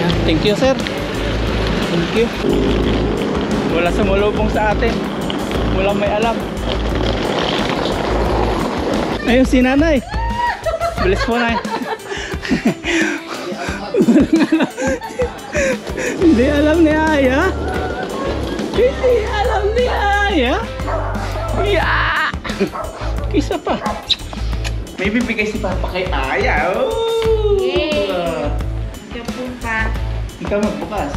Thank you, sir. Thank you. Wala sumulubong sa atin. Walang may alam. Ayun si nanay. Bilis po, nay. Hindi alam ni Aya. Hindi alam ni Aya. Yeah! Isa pa. May bibigay si Papa kay Aya. Oh! Yay! Ikaw po pa. Ikaw magbukas.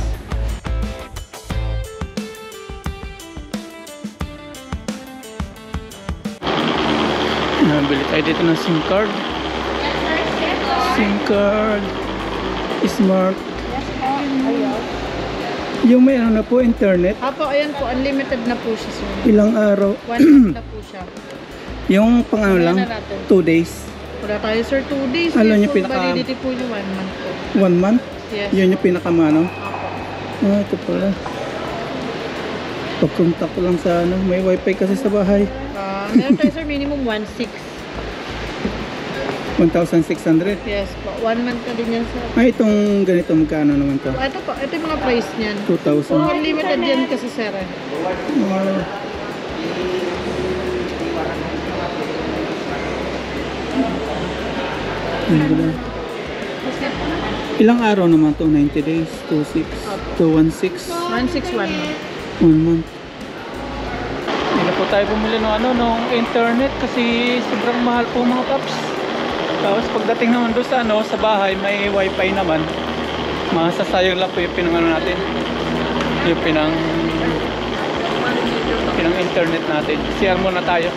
Nabili tayo dito ng SIM card. SIM card. Smart. Yung may ano na po, internet. Apo, ayan po. Unlimited na po siya, sir. Ilang araw? 1 month na po siya. Yung pang ano lang, 2 days. Wala tayo, sir. 2 days. Ano Yung yung pinaka- validity po yung 1 month po. 1 month? Yes. Yun yung pinakamano. Apo. Ito pala. Pagpunta ko lang sa ano, may wifi kasi sa bahay. Meron tayo, sir. Minimum 1.6. 1,600. Yes po. 1 month na din yan, sir. Ay, itong ganito, magkano naman to? Ito po. Ito yung mga price niyan. 2,000. Unlimited yan kasi, sir. Ilang araw naman to? 90 days? 2,600? 2,1600? 161. 1 month. Hindi na po tayo bumili ng ano, nung internet kasi sobrang mahal po mga paps. Tapos pagdating naman doon sa ano, sa bahay may wifi naman. Masasayang lang po yung pinang ano natin. Yung pinang internet natin. CR muna tayo.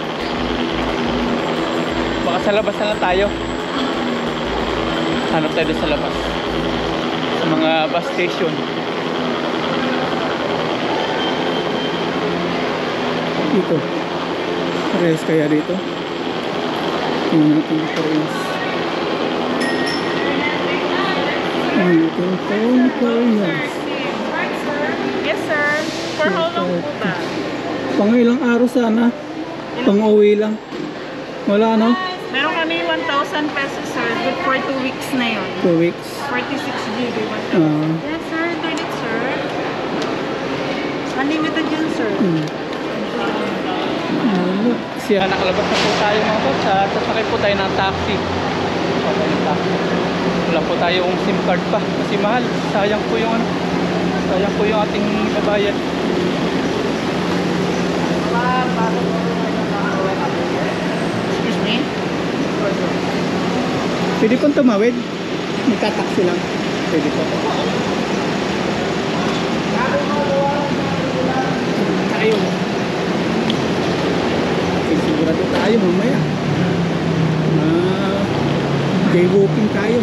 Baka sa labas na lang tayo. Hanap tayo sa labas. Sa mga bus station. Dito. Parehas kaya dito. Tingnan natin yung parehas. Dito yung parehas. Yes, sir. For how long po ba? Pang ilang araw sana. Pang uwi lang. Wala no? Meron kami 1,000 pesos, sir. Good for 2 weeks na yun. 2 weeks. 46 GB. Yes, sir. Internet, sir. Unlimited yun, sir. Siya nakalabas na po tayo mga boss. Sasakay po tayo ng taxi. Wala po tayong SIM card pa kasi mahal. Sayang po yung ano. Sayang po yung ating babayad. Excuse me? Pwede pong tumawid. Magka-taxi lang. Pwede po. Tayo. Sigurado tayo mamaya. Jaywalking tayo.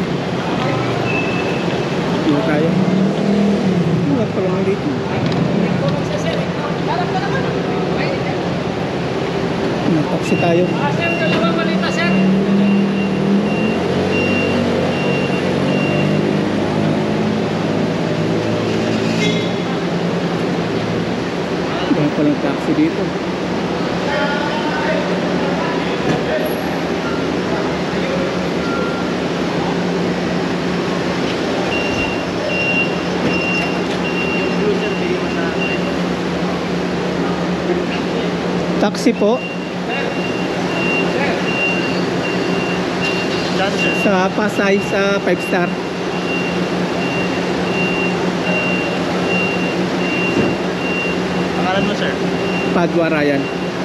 Dito tayo. Wala pa lang dito. Taxi tayo. Sir, dalawang malita, sir. Wala pa lang taxi dito. Taxi po. Sa Pasay, sa 5 star. Pangalan mo, sir? Padua Ryan.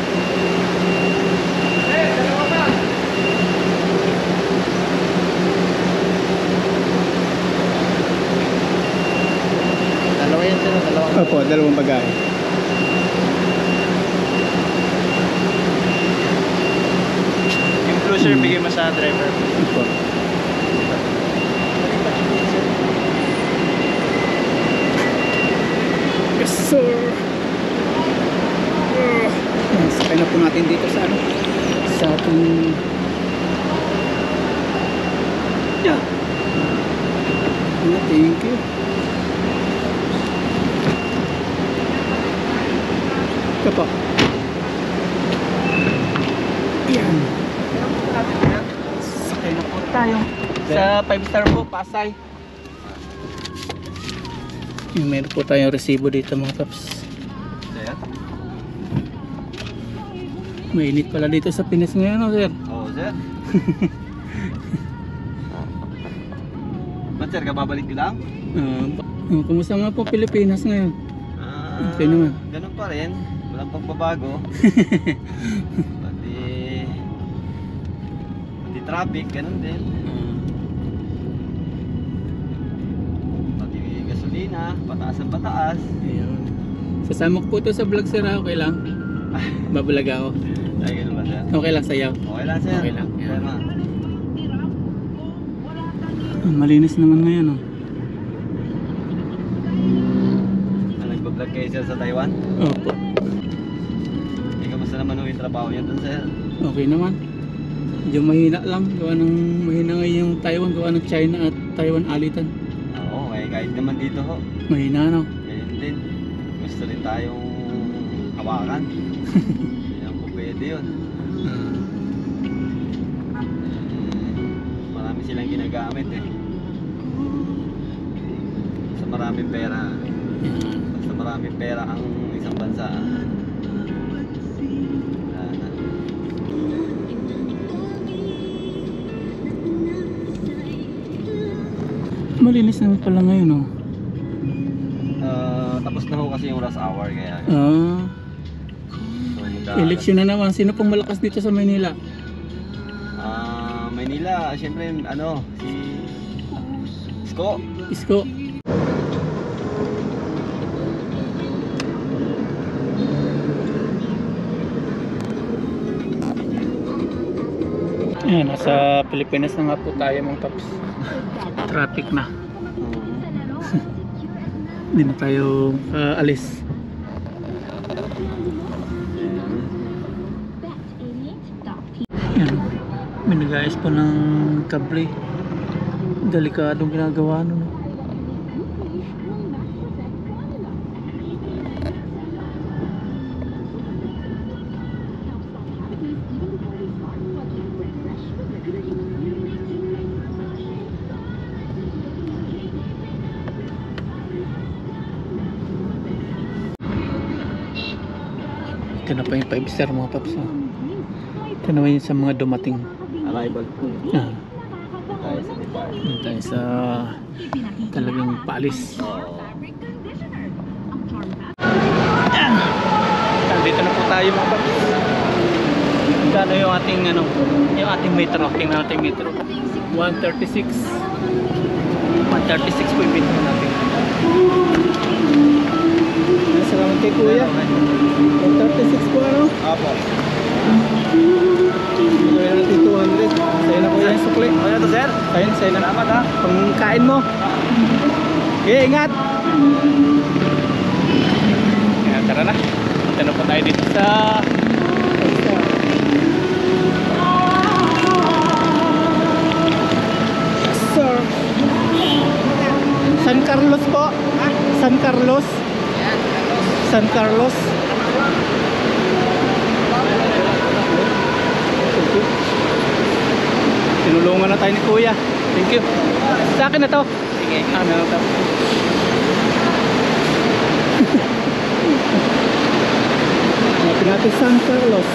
Dalawa yan, sir. Dalawa. Opo, dalawang bagay. Yung blue, sir, bigay mo sa driver. Opo. Yes, sir. Sakay na po natin dito sa ano, sa ating thank you. Ito po. Yan. Sakay na po tayo sa 5 star po, Pasay. Yung meron po tayong resibo dito mga paps. Sir? Mainit pala dito sa Pinas ngayon, no, sir? Oo, sir. Ba't sir, kababalik ka lang? Kumusta nga po Pilipinas ngayon? Okay naman. Ganun pa rin. Walang pagbabago. pati traffic, ganun din. Pati gasolina, pataas ang pataas. Ayun. Sasama ko po ito sa vlog, sir. Okay lang? Babalag ako. Ay, ganun ba sir? Okay lang sa'yo? Okay lang sir. Okay lang, yan. Tama. Malinis naman ngayon, oh. Nagbablog kayo sir sa Taiwan? Opo. Kamusta naman yung trabaho niyo dun sir? Okay naman. Medyo mahina lang. Gawa ng mahina ngayon yung Taiwan. Gawa ng China at Taiwan alitan. Oo, kahit naman dito ho. Mahina, no? Ganyan din. Gusto rin tayong hawakan. Hindi naman po pwede yun. Marami silang ginagamit eh. Basta maraming pera. Basta maraming pera ang isang bansa. Malinis naman pala ngayon, oh. Tapos na ho kasi yung rush hour kaya. So, Eleksyon na naman. Sino pong malakas dito sa Manila? Manila, syempre ano, si Isko. Isko. Ayan, nasa Pilipinas na nga po tayo mga paps. Traffic na. Hindi na tayo alis. Ayan, binagayos po ng kable. Delikadong ginagawa nun. Ito na pa yung 5 star mga paps. Ito naman yung sa mga dumating. Arrival po. Tayo sa Dubai. Doon tayo sa talagang paalis. Dito na po tayo mga paps. Kano yung ating yung ating metro. Tingnan natin yung metro. 136. 136 po yung metro natin. Salamat kay kuya. 136 po ano? Apo. Gawin natin 200. Sa'yo na kuya yung sukli. Ano to sir? Sa'yo na. Salamat ha. Pangkain mo. Okay, ingat. Kaya tara na. Ito na po tayo dito sa Sir San Carlos po. San Carlos. San Carlos. Tinulungan na tayo ni kuya. Thank you. Sa akin na to. Sige. Ano na to? Hanapin natin San Carlos.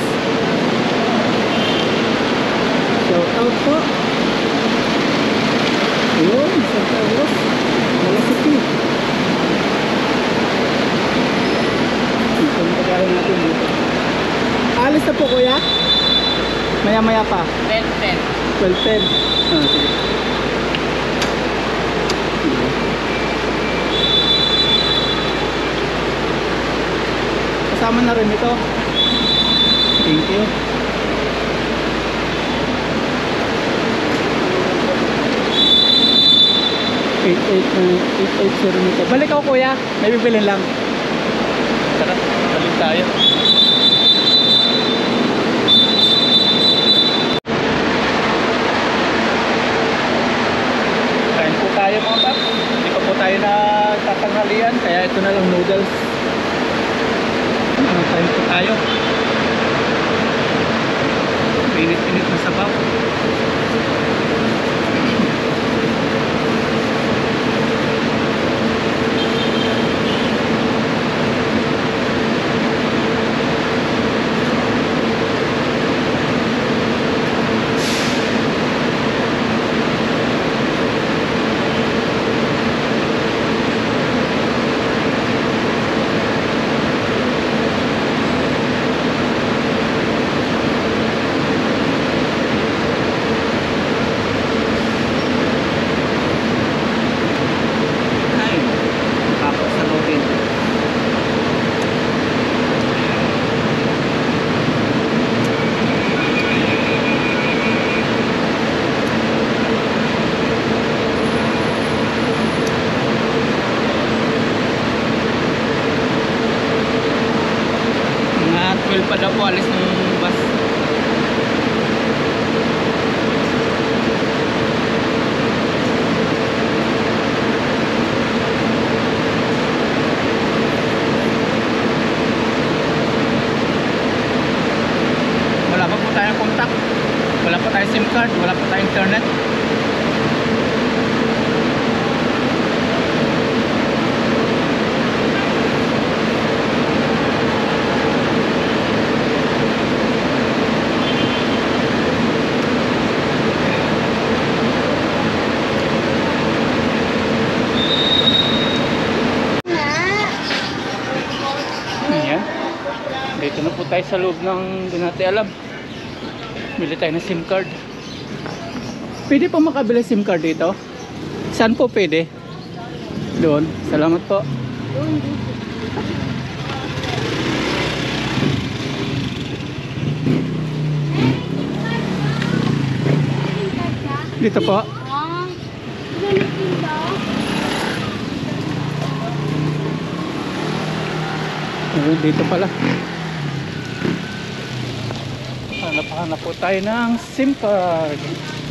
Shout out po. Ayun, San Carlos. Malasiki. Ito ang pagkain natin dito. Alis na po kuya? Maya maya pa. 12:10. Sige. Kasama na rin ito. Thank you. $880 nito. Balik ako kuya. May bibilin lang. Tara, balik tayo. Kain po tayo mga paps. Hindi pa po tayo na tatanghalian. Kaya ito na lang noodles. Kain po tayo. Pinit-pinit na sabaw. po alis ng bus. Wala pa po tayong contact. Wala pa tayong SIM card. Wala pa tayong internet. Ayan. Dito na po tayo sa loob ng hindi natin alam. Bili tayo ng SIM card. Pwede po makabili SIM card dito? Saan po pwede? Doon. Salamat po. Dito po. Dito pala. Hanap po tayo ng SIM card.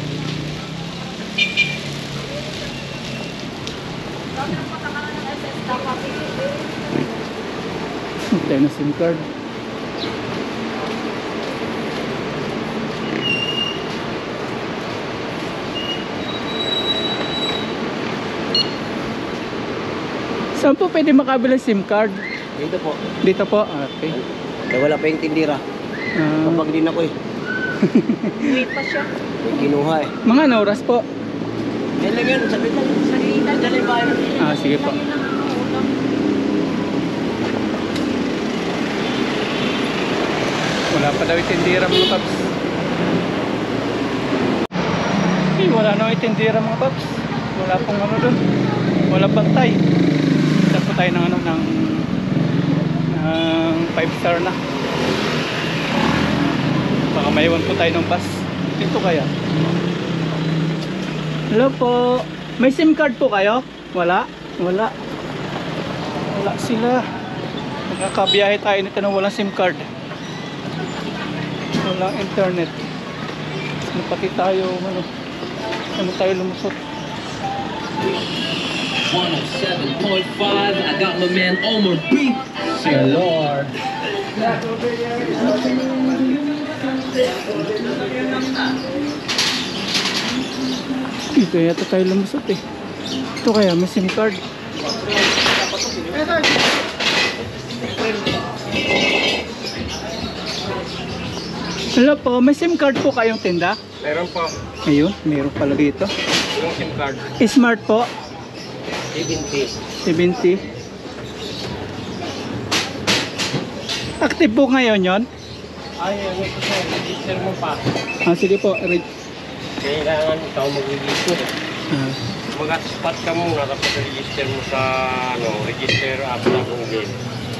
Tayo ng SIM card. Saan po pwede makabili SIM card? Dito po. Dito po? Okay. Wala pa yung tindira. Kapag din ako eh. Late pa siya. Kinuha eh. Mga anong oras po? Yan lang yan. Sabi lang. Dali ba yun? Sige po. Wala pa daw itindira mga paps. Wala na itindira mga paps. Wala pong ano dun. Wala bantay. Isa po tayo ng ano ng 5-star na. Baka maiwan po tayo ng bus. Dito kaya. Hello po. May SIM card po kayo? Wala? Wala. Wala sila. Magkakabiyahe tayo nito na walang SIM card. Walang internet. Ano pati tayo ano tayo lumusot? 107.5. I got my man Omar B. Say Lord. Dito yata tayo lumusot eh. Ito kaya may SIM card. Hello po, may SIM card po kayong tinda? Meron po. Ayun, meron pala dito. Yung SIM card. Smart po. 70. 70. Active po ngayon yon? Ay, ano po sir? Register mo pa. Sige po. Kailangan ikaw mag-register. Mag-spot ka muna tapos register mo sa register app na Google.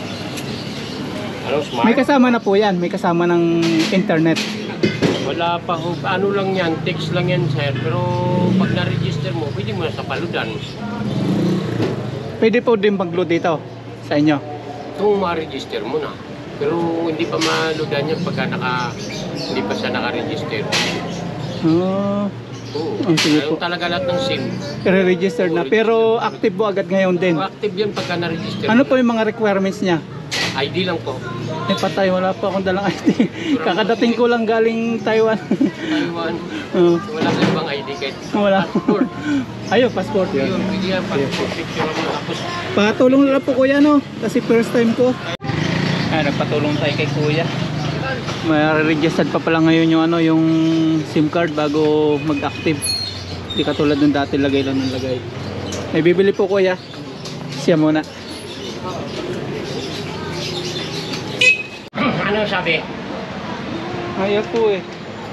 Ano, smart? May kasama na po yan. May kasama ng internet. Wala pa ho. Ano lang yan, text lang yan sir. Pero pag na-register mo, pwede mo na sa paludan. Pwede po din mag-load dito sa inyo. Kung ma-register mo na. Pero hindi pa maludan yan pagka hindi pa siya naka-register. Oo. Sige po. Ayaw talaga lahat ng SIM. I-register na. Pero active po agad ngayon din. Active yan pagka na-register. Ano po yung mga requirements niya? ID lang po. Patay, wala pa akong dalang ID. Kakadating ko lang galing Taiwan. Taiwan. Wala ka ibang ID kahit Wala. passport. Ayun, passport Yun, yun. pwede yan. Passport picture mo. Tapos Patulong na lang po kuya no. Kasi first time ko. Nagpatulong tayo kay kuya. May-registered pa pala ngayon yung yung SIM card bago mag-active. Hindi katulad ng dati lagay lang ng lagay. May bibili po kuya. Siya muna. ano sabi? Ayaw po eh.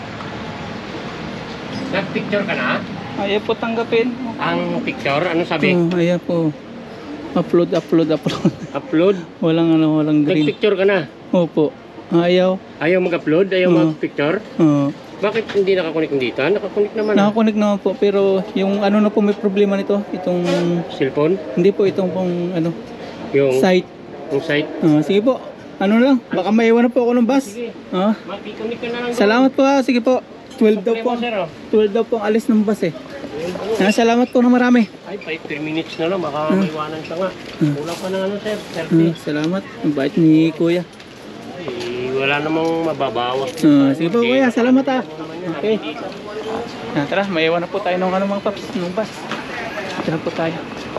Nag-picture ka na? Ayaw po tanggapin. Ang picture, ano sabi? Ayaw po. Upload. Upload? Walang green. Nag-picture ka na? Opo. Ayaw. Ayaw mag-upload? Ayaw mag-picture? Bakit hindi nakakunik dito? Nakakunik naman. Nakakunik naman po pero yung ano na po may problema nito. Itong Cellphone? hindi po itong pong Yung site. Yung site? Sige po. Ano lang, baka maiwan na po ako ng bus. Sige. Ah, Makikonik ka na lang. salamat po ha, sige po. 12 daw po. Problema, sir, oh. 12 daw po ang alis ng bus eh. Salamat po ng marami. Ay, 3 minutes na lang. Baka maiwanan ka nga. Kulang pa na ano, sir. 30. Salamat. Ang bait ni kuya. Ay, wala namang mababawas. Sige po kuya, salamat ha. Okay. Tara, maiwan na po tayo ng ano mga paps, ng bus. Tara po tayo.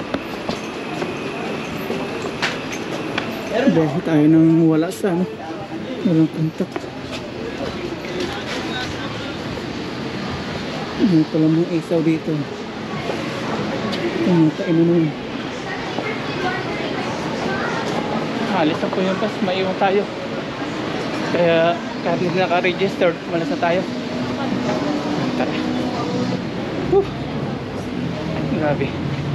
Dahil tayo nang wala sa ano, walang contact. Ano pala mga isaw dito. Ano tayo naman. Alis na po yung bus, maiwan tayo. Kaya kahit naka-registered, malas na tayo. Tara. Grabe.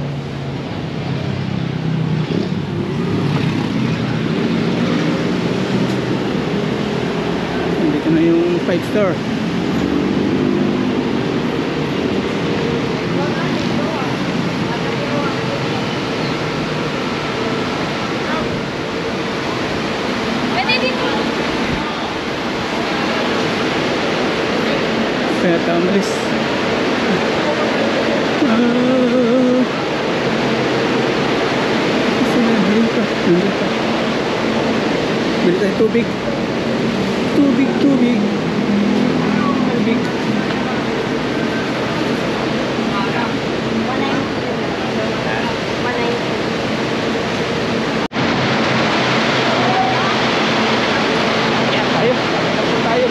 Nandito na yung 5 star. Kaya tamalis. Bili tayo tubig. Tubig. Yan tayo. Tayo.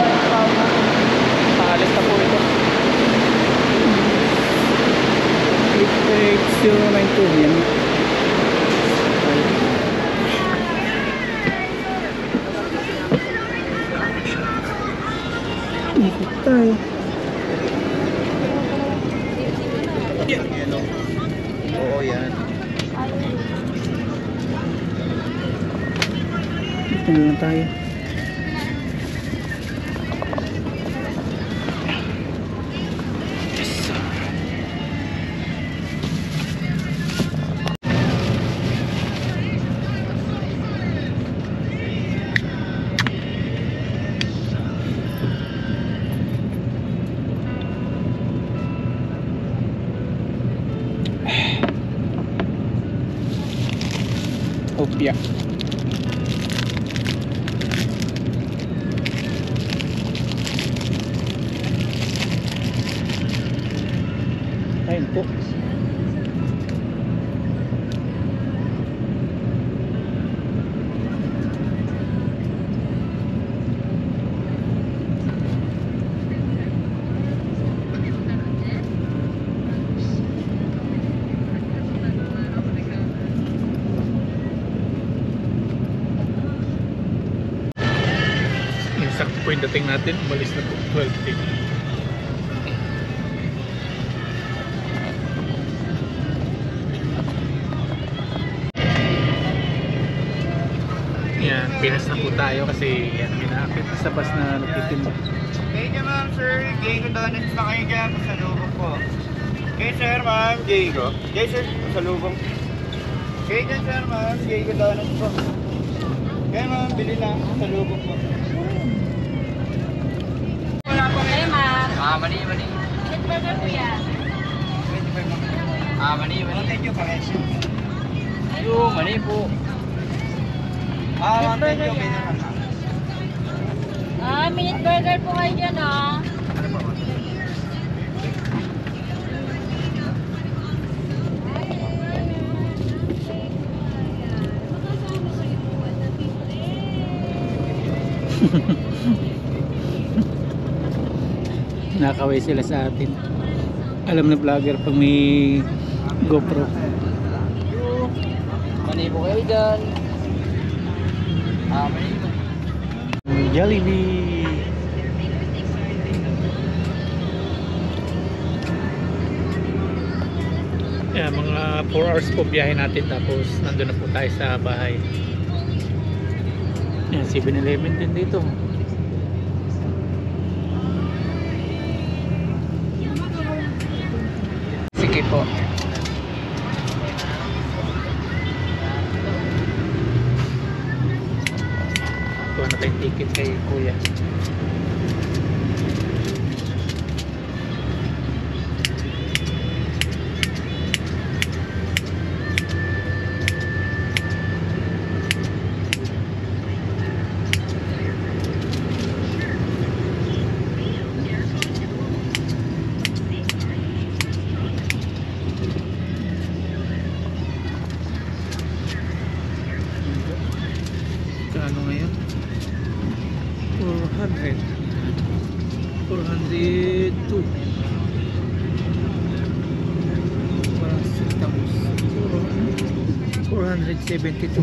Paalis na po ito. 88092 yan. Ikot tayo. Oo, yan. Dito na lang tayo. Opya. Ayun po. Sakto po yung dating natin, umalis na po 12:10. Yan, pinas na po tayo kasi yan, minaakit na sa bus na nagtitinda. Thank you, ma'am, sir. Jago Donuts na kayo dyan. Pasalubong po. Okay, sir, ma'am. Jago. Okay, sir. Pasalubong. Okay, dyan, sir, ma'am. Jago Donuts po. Okay, ma'am. Bili lang. Pasalubong po. Wala pa Hey, ma'am. mani. Minute burger po yan. Mani. Thank you, Pares. Mani po. Ma'am, thank you. Minute burger po kayo dyan, ah. Nakaway sila sa atin. Alam na vlogger pag may GoPro. Mani po kayo dyan. Mani po. Jollibee. Yeah, mga 4 hours po biyahe natin tapos nandun na po tayo sa bahay. Yan, 7-Eleven din dito. Sige po. dikit kay kuya. Kaano ngayon? 400 402 parang centavos 472.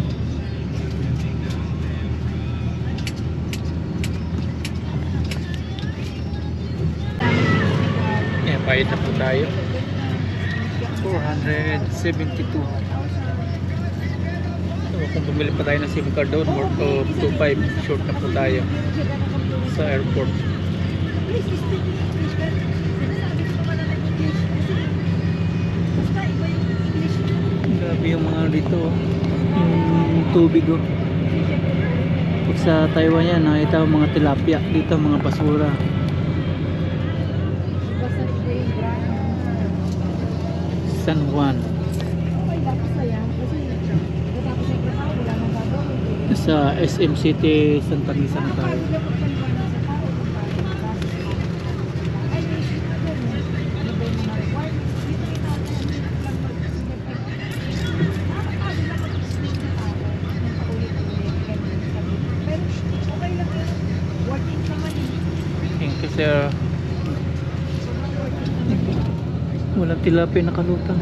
Ayan, pahit na po tayo. 472. So, kung bumili pa tayo ng SIM card doon, worth of 2.5, short na po tayo sa airport. Grabe yung mga dito, yung tubig oh. Pag sa Taiwan yan, nakita ko mga tilapia dito, mga basura. San Juan. Sa SM City Santa Misa na tayo. Thank you, sir. Walang tilapia nakalutang.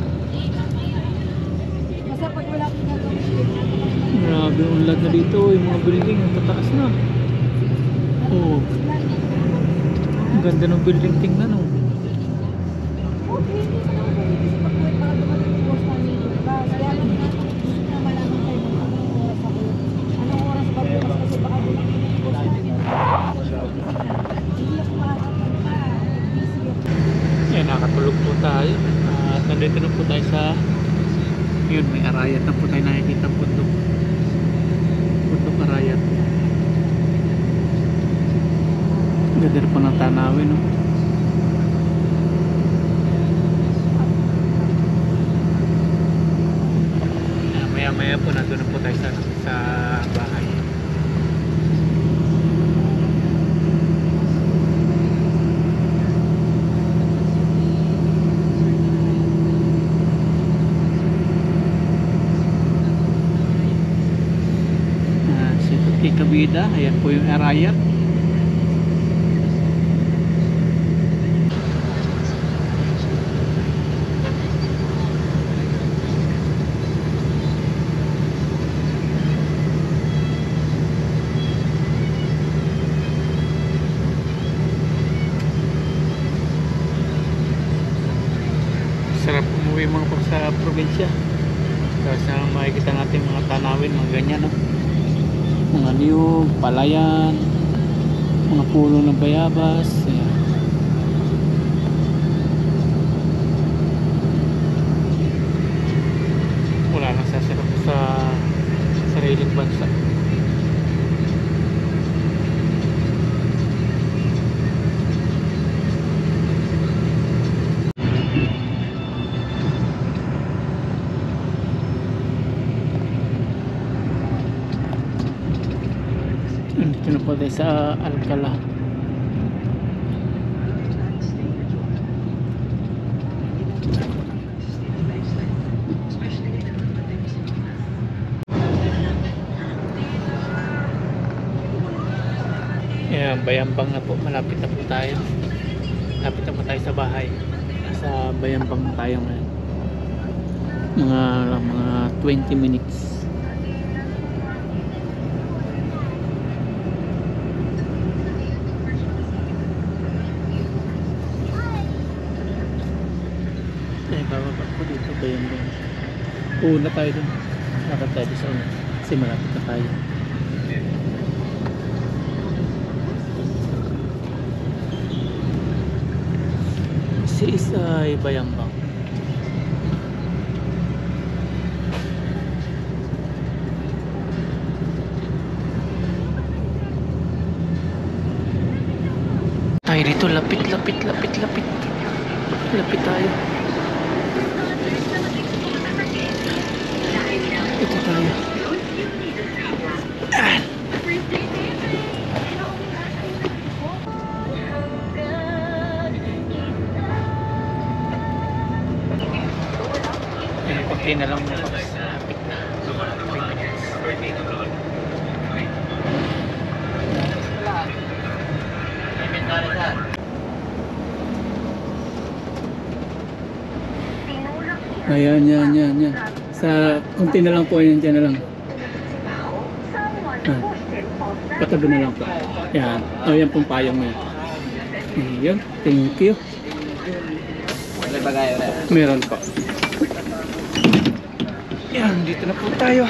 Grabe ang lag na dito, yung mga building ang tataas na. Oh. Ang ganda ng building, tingnan oh. Yan, nakatulog po tayo. At nandito na po tayo sa yun, may arayat na po tayo nakikita bundok arayat. Ganda po ng tanawin no? Maya maya po nandun na po tayo sa bahay. Kabida, ayan po yung arayat. Sarap umuwi mga po sa probinsya kasi makikita natin mga tanawin, mga ganyan no? Mga niyog, palayan, mga puno ng bayabas. Ayan. Wala nang sasarap sa sariling bansa. Ito na po tayo sa Alcala. Ayan, Bayambang na po. Malapit na po tayo. Malapit na po tayo sa bahay. Sa Bayambang na tayo ngayon. Mga 20 minutes. Bababa po dito ba yung una tayo dun, lakad tayo sa una kasi malapit na tayo. Si Isay Bayambang. tayo dito. Lapit. Lapit tayo. Ito tayo. Konti na lang na. Lapit na. Ayan, yan. Sa konti na lang po, yan, dyan na lang. Patabi na lang po. Yan. O, yan pong payong mo. Ayan, thank you. Meron po. Yan, dito na po tayo.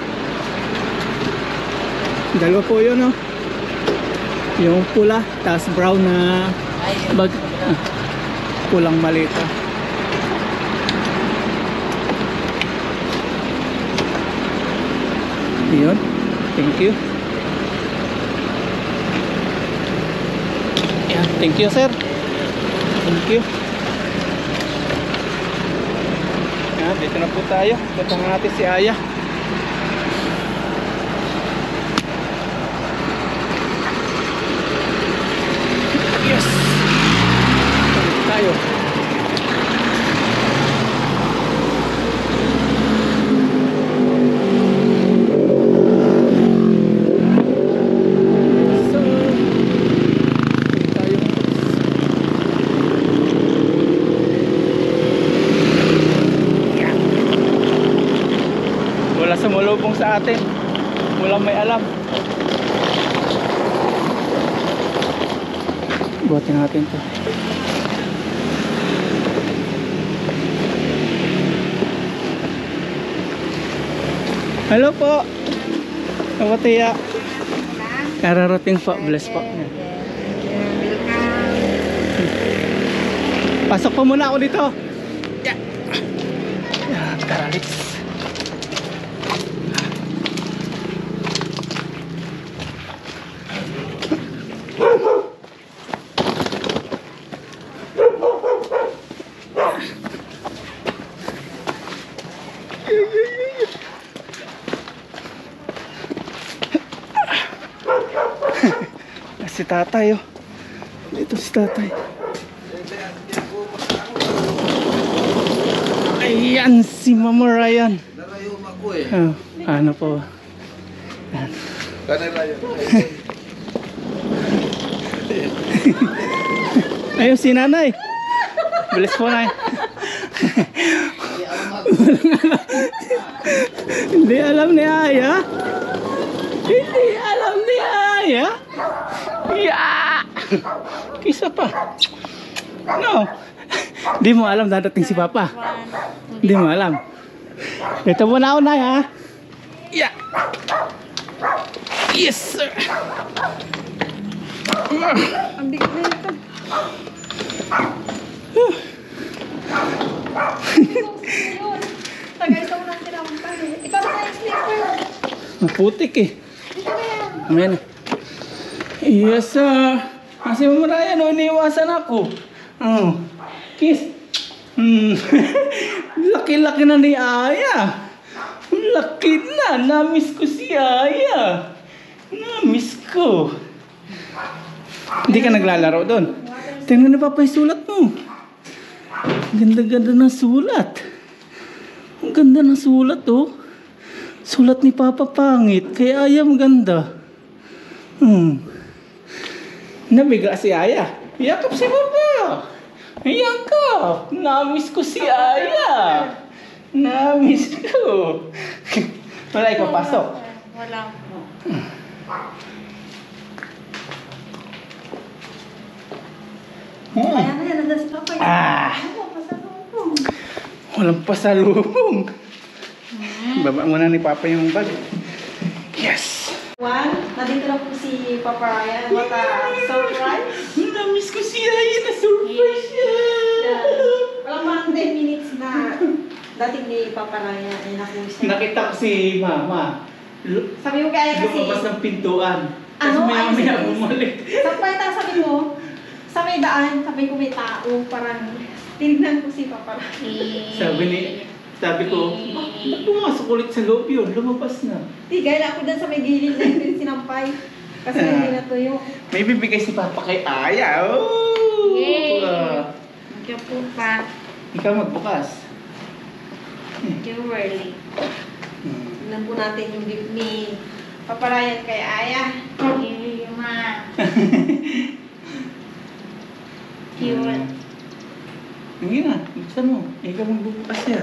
Dalawa po yun, oh. Yung pula, tas brown na bag. Pulang malita. Yun, thank you. Yan, thank you sir. Thank you. Yan, dito na po tayo. Puntahan natin si Aya. Yes. Dito tayo. Sumulubong sa atin, walang may alam. Buhatin natin to. Hello po, Kawatiya. Kararating po, bless po. Pasok po muna ako dito. Karalits. Si tatay, oh. Dito si tatay. Ayan si Mama Ryan. Oh, ano po? Ayun si nanay. Bilis po na. Hindi alam ni Aya. Hindi alam ni Aya. Yeah! Kisa pa. No. Di mo alam dadating si Papa. Di mo alam. Ito muna ako na ha. Yeah. Yes sir. Ang bigat na ito. Tagay ito mo lang tinampan. Ikaw na yung slipper. Maputik eh. Amen. Yes sir. Kasi mamarayan, no, iniiwasan ako. Kiss. Laki-laki na ni Aya. Laki na. Namiss ko si Aya. Namiss ko. Hindi ka naglalaro doon. Tingnan na Papa yung sulat mo. Ganda-ganda ng sulat. Ang ganda ng sulat oh. Sulat ni Papa pangit. Kaya Aya maganda. Nabiga si Aya. Yakap si Papa. Yakap. Namiss ko si Aya. Namiss ko. Wala ikaw pasok. Wala po. Ayan na yan. Nandun si Papa. Pasalubong. Walang pasalubong. Baba muna ni Papa yung bag. Yes. Nandito na po si Papa Ryan. What a surprise. Namiss ko si Aya. Na-surprise siya. Walang parang 10 minutes na dating ni Papa Ryan. Ay naku siya. Nakita ko si Mama. Sabi mo kaya kasi. Lumabas ng pintuan. Tapos Ano? maya-maya bumalik. Surprise ang sabi mo. Sa may daan, sabi ko may tao, parang tinignan ko si Papa. Sabi ko, ba't pumasok ulit sa loob yun? Lumabas na. Tigay ako dun sa may gilid na yun sinampay. Kasi hindi natuyo. May bibigay si Papa kay Aya. Oh! Yay! Ah, Thank you po pa. ikaw magbukas. Thank you, Whirly. Tignan po natin yung gift ni Papa Ryan kay Aya. Yay, ma. Cute. Hindi na, buksan mo. Ikaw magbubukas yan.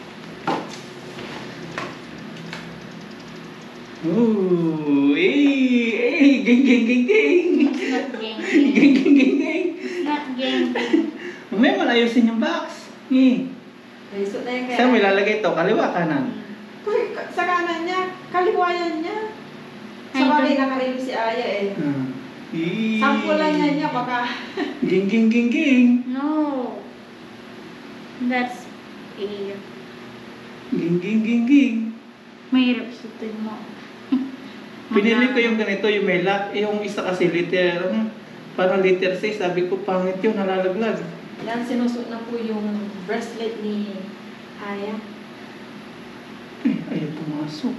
Ooh, geng, geng, geng, geng. It's not gang. Geng, geng, geng, geng. It's not gang. Mamaya malayusin yung box. Result na yan kay Saan may Aya. lalagay ito? Kaliwa, kanan. Uy, sa kanan niya, kaliwayan niya. Sa bagay nakarilo si Aya eh. Sampulan niya baka. Geng, geng, geng, geng. No. That's A. Geng, geng, geng, geng. Mahirap sutin mo. Pinili ko yung ganito, yung may lock. Yung isa kasi liter, parang liter 6. Sabi ko, pangit yun, nalalaglag. Yan, sinusot na po yung bracelet ni Aya. Ayaw pumasok.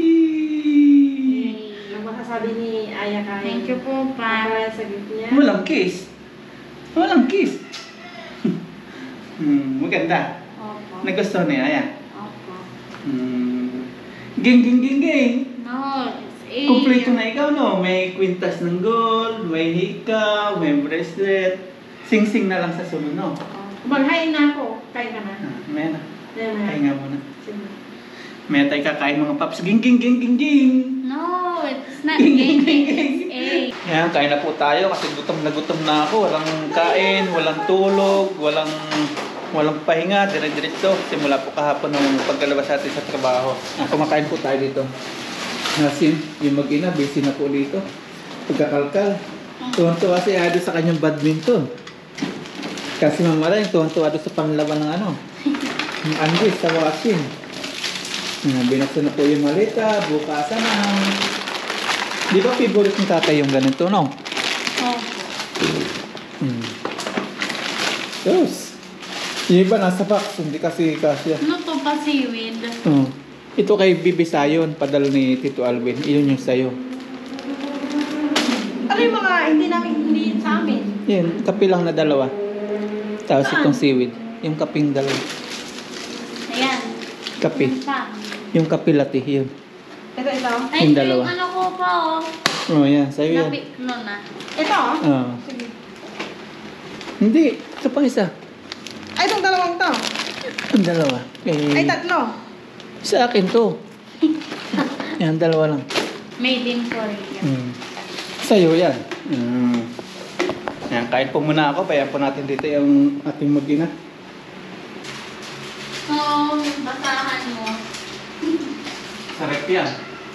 Yay. Ang masasabi ni Aya kay Thank you po Papa pa. Ryan sa gift niya. Walang kiss. Walang kiss. Maganda. Opo. Nagustuhan niya, Aya. Opo. Geng, geng, geng, geng. No, it's A. Kompleto na ikaw, no? May kwintas ng gold, may hika, may bracelet. Sing-sing na lang sa sunod, no? Maghain na ako. Kain ka na. May na. Yan na. Kaya nga muna. Sige. May tayo kakain mga paps. Ging, ging, ging, ging, ging. No, it's not gang. It's A. Yan, kain na po tayo kasi gutom na ako. Walang kain, walang tulog, walang pahinga, dire-diretso. Simula po kahapon nung pagkalabas natin sa trabaho. Kumakain po tayo dito. Nasin, yung mag-ina, busy na po dito. Pagkakalkal. Tuwan-tuwa si Ado sa kanyang badminton. Kasi mamala yung tuwan-tuwa doon sa panlaban ng yung Andres sa washing. Binaksan na po yung maleta, bukasan na. Di ba favorite ng tatay yung ganito, no? Opo. Yes. Yung iba nasa box, hindi kasi kasya. Ano to pa seaweed? Ito kay Bibi Sayon, padala ni Tito Alvin. Iyon yung sayo. Ano yung mga hindi sa amin? Yan, kape lang na dalawa. Tapos Saan? itong seaweed. Yung kaping dalawa. Ayan. Kape. Ano pa? Yung kape latte, yun. Ito. Ay, Yung ito dalawa. yung ano ko pa, oh. Oh, yan. Sayo yan. Napikno na. Ito. Ah. Sige. Hindi. Ito pang isa. Ay, itong dalawang to. Ang dalawa. Ay, tatlo. Sa akin to. Yan, dalawa lang. Made in Korea. Sa'yo yan. Yan, kain po muna ako. Payan po natin dito yung ating mag-ina. So, basahan mo. Sarap yan.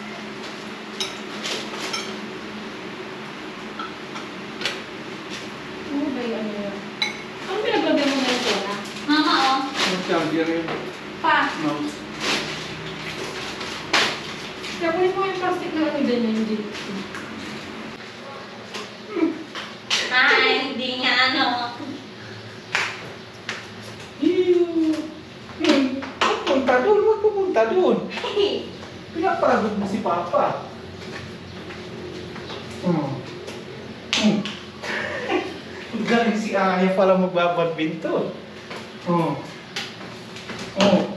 Ano ba yung ano yun? Ano pinaglagay mo na yung pera? Mama, oh. Yung charger yun. Pa. Mouse. Kaya kunin mo yung plastic na ano din yung dito. Ay, hindi nga ano. Huwag pumunta doon. Huwag pumunta doon. Pinapagod mo si Papa. Galing si Aya pala magbabadminton.